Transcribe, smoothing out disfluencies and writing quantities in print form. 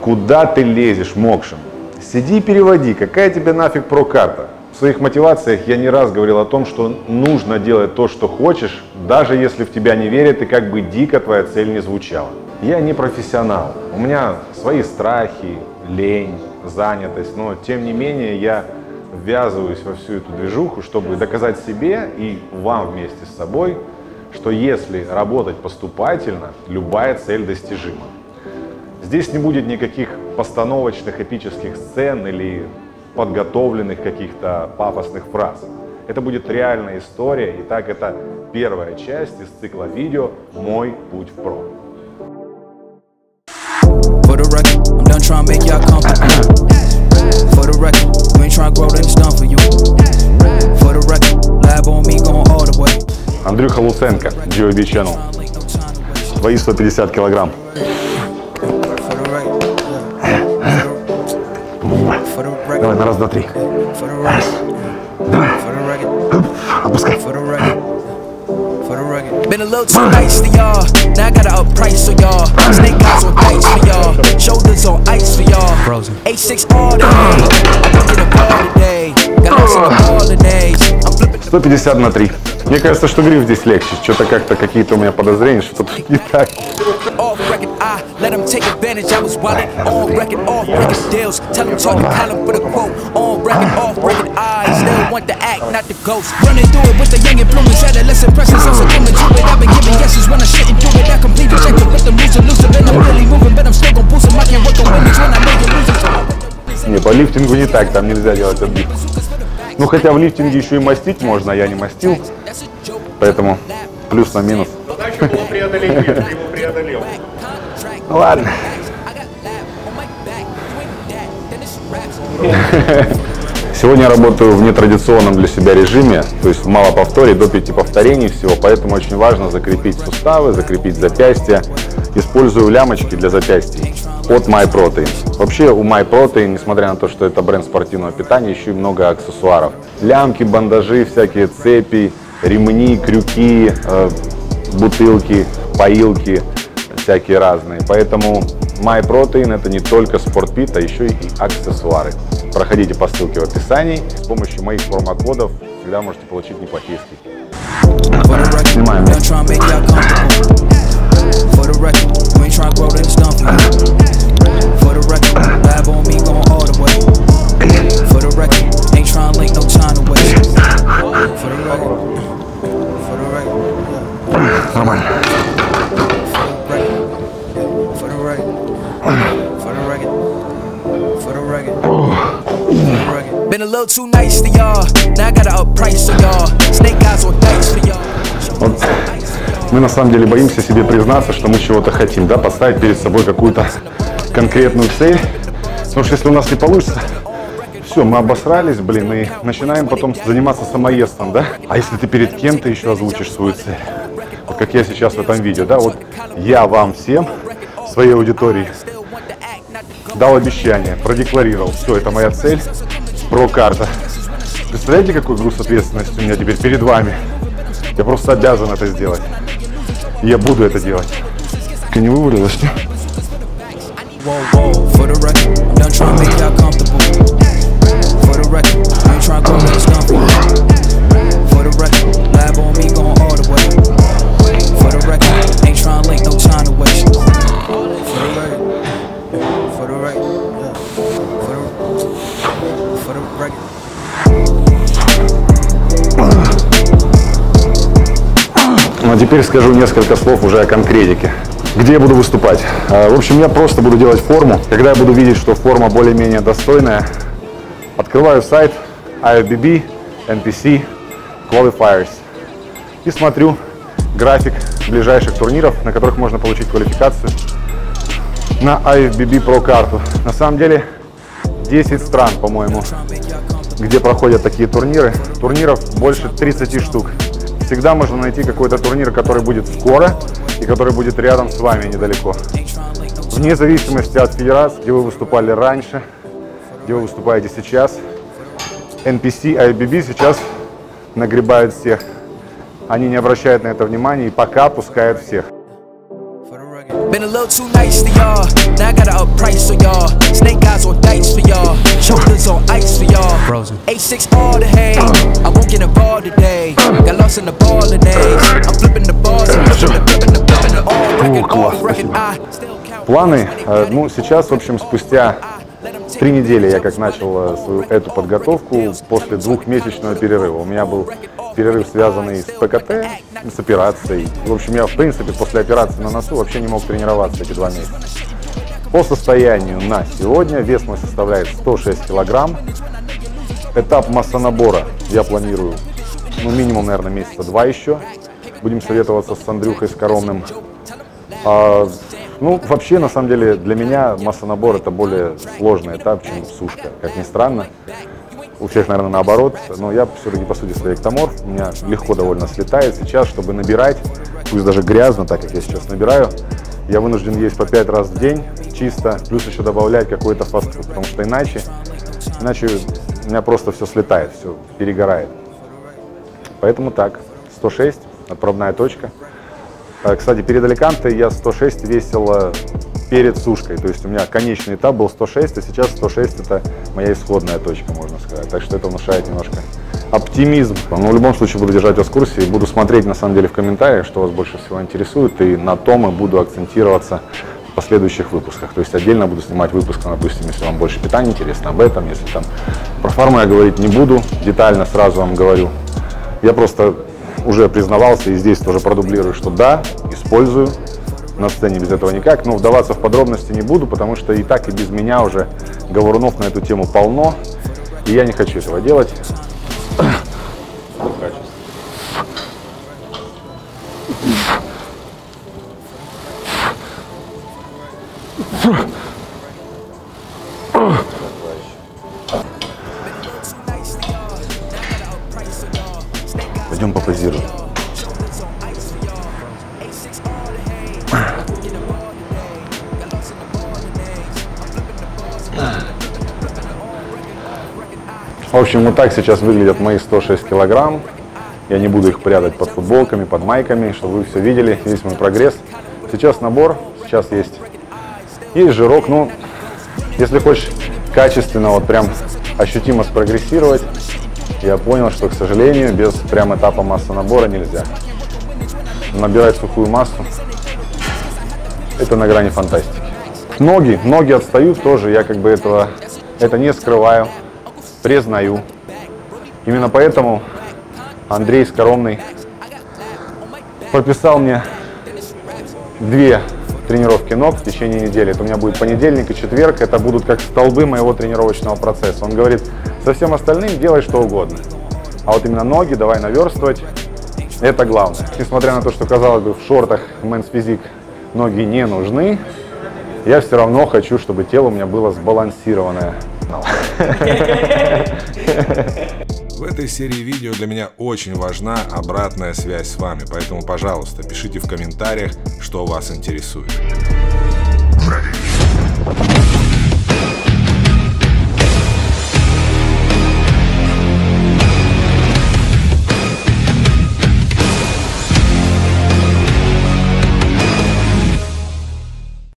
Куда ты лезешь, Мокшин? Сиди и переводи, какая тебе нафиг про-карта? В своих мотивациях я не раз говорил о том, что нужно делать то, что хочешь, даже если в тебя не верят и как бы дико твоя цель не звучала. Я не профессионал, у меня свои страхи, лень, занятость, но тем не менее я ввязываюсь во всю эту движуху, чтобы доказать себе и вам вместе с собой, что если работать поступательно, любая цель достижима. Здесь не будет никаких постановочных эпических сцен или подготовленных каких-то пафосных фраз. Это будет реальная история, и так это первая часть из цикла видео «Мой путь в про». Андрюха Луценко, GOB Channel. Твои 150 килограмм. Давай на раз, два, три. Раз, два. Опускай. Been a little too nice for y'all. Now I gotta up price for y'all. Snake eyes on ice for y'all. Shoulders on ice for y'all. Frozen. H6 all day. I'm looking at ball today. Got lots of the ball today. I'm flipping. 150 на 3. Мне кажется, что гриф здесь легче. Что-то как-то какие-то у меня подозрения, что тут не так. Не, по лифтингу не так, там нельзя делать отбив. Ну, хотя в лифтинге еще и мастить можно, а я не мастил, поэтому плюс на минус. Его преодолел. Ну, ладно. Сегодня я работаю в нетрадиционном для себя режиме, то есть в малоповторе, до 5 повторений всего, поэтому очень важно закрепить суставы, закрепить запястья. Использую лямочки для запястий от MyProtein. Вообще у MyProtein, несмотря на то, что это бренд спортивного питания, еще и много аксессуаров. Лямки, бандажи, всякие цепи, ремни, крюки, бутылки, поилки, всякие разные. Поэтому MyProtein это не только спортпит, а еще и аксессуары. Проходите по ссылке в описании. С помощью моих промокодов всегда можете получить неплохие скидки. Снимаем. For the record, you ain't tryna grow, then it's done for you. For the record, lab on me going all the way. For the record, ain't tryna link, no time to waste. For the record, for the record. Нормально. For the record, for the record, for the record, for the record. Been a little too nice to y'all. Now I gotta up price for y'all. Snake eyes on dice for y'all. Мы на самом деле боимся себе признаться, что мы чего-то хотим, да, поставить перед собой какую-то конкретную цель. Потому что если у нас не получится, все, мы обосрались, блин, и начинаем потом заниматься самоедством, да. А если ты перед кем-то еще озвучишь свою цель, вот как я сейчас в этом видео, да, вот я вам всем, своей аудитории, дал обещание, продекларировал, все, это моя цель, про-карта. Представляете, какой груз ответственности у меня теперь перед вами? Я просто обязан это сделать. И я буду это делать. Ты не вывалилась, да? А теперь скажу несколько слов уже о конкретике. Где я буду выступать? В общем, я просто буду делать форму. Когда я буду видеть, что форма более-менее достойная, открываю сайт IFBB, NPC, Qualifiers и смотрю график ближайших турниров, на которых можно получить квалификацию на IFBB Pro карту. На самом деле 10 стран, по-моему, где проходят такие турниры. Турниров больше 30 штук. Всегда можно найти какой-то турнир, который будет скоро и который будет рядом с вами недалеко. Вне зависимости от федерации, где вы выступали раньше, где вы выступаете сейчас, NPC, IFBB сейчас нагребают всех. Они не обращают на это внимания и пока пускают всех. Been a little too nice to y'all. Now I gotta up price for y'all. Планы, ну, сейчас, в общем, спустя 3 недели я как начал эту подготовку после 2-месячного перерыва. У меня был перерыв, связанный с ПКТ, с операцией. В общем, я, в принципе, после операции на носу вообще не мог тренироваться эти 2 месяца. По состоянию на сегодня вес мой составляет 106 килограмм. Этап массонабора я планирую, ну, минимум, наверное, месяца 2 еще. Будем советоваться с Андрюхой Скоромным. Ну, вообще, на самом деле, для меня массонабор — это более сложный этап, чем сушка. Как ни странно, у всех, наверное, наоборот. Но я все-таки, по сути, своей эктоморф. У меня легко довольно слетает. Сейчас, чтобы набирать, пусть даже грязно, так как я сейчас набираю, я вынужден есть по 5 раз в день чисто, плюс еще добавлять какой-то фастфуд, потому что иначе у меня просто все слетает, все перегорает. Поэтому так, 106, отправная точка. Кстати, перед Аликанте я 106 весил перед сушкой, то есть у меня конечный этап был 106, а сейчас 106 это моя исходная точка, можно сказать. Так что это внушает немножко оптимизм. Но в любом случае буду держать вас в курсе и буду смотреть на самом деле в комментариях, что вас больше всего интересует, и на том и буду акцентироваться в последующих выпусках. То есть отдельно буду снимать выпуск, допустим, если вам больше питания интересно, об этом, если там про форму я говорить не буду, детально сразу вам говорю. Я просто уже признавался и здесь тоже продублирую, что да, использую, на сцене без этого никак, но вдаваться в подробности не буду, потому что и так, и без меня уже говорунов на эту тему полно, и я не хочу этого делать. Пойдем попозируем. В общем, вот так сейчас выглядят мои 106 килограмм. Я не буду их прятать под футболками, под майками, чтобы вы все видели, весь мой прогресс. Сейчас набор, сейчас есть жирок. Ну, если хочешь качественно, вот прям ощутимо спрогрессировать, я понял, что, к сожалению, без прям этапа массонабора нельзя. Набирать сухую массу — это на грани фантастики. Ноги отстают тоже, я как бы это не скрываю, признаю. Именно поэтому Андрей Скоромный прописал мне 2 тренировки ног в течение недели. Это у меня будет понедельник и четверг. Это будут как столбы моего тренировочного процесса. Он говорит, со всем остальным делай что угодно. А вот именно ноги давай наверстывать. Это главное. Несмотря на то, что, казалось бы, в шортах Men's Physique ноги не нужны, я все равно хочу, чтобы тело у меня было сбалансированное. В этой серии видео для меня очень важна обратная связь с вами, поэтому, пожалуйста, пишите в комментариях, что вас интересует.